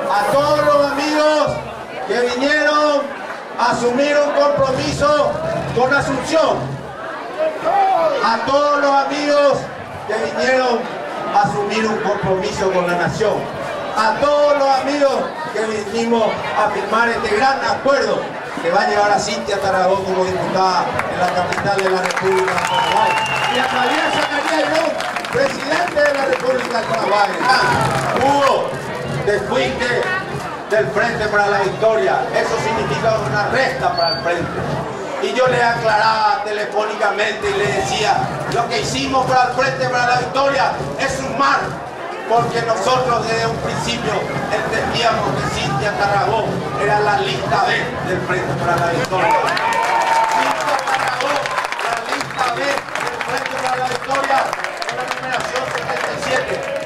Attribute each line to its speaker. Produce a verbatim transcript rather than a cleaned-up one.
Speaker 1: a todos los amigos que vinieron a asumir un compromiso con Asunción, a todos los amigos que vinieron a asumir un compromiso con la nación, a todos los amigos que vinimos a firmar este gran acuerdo que va a llevar a Cintia Tarragó como diputada en la capital de la República del Paraguay, y a Javier Zacarías León, presidente de la República del Paraguay. Hugo, te fuiste del Frente para la Victoria, eso significa una resta para el Frente. Y yo le aclaraba telefónicamente y le decía, lo que hicimos para el Frente para la Victoria es sumar, porque nosotros desde un principio entendíamos que Cintia Tarragó era la lista B del Frente para la Victoria. Cintia Tarragó, la lista B del Frente para la Victoria, con la numeración setenta y siete.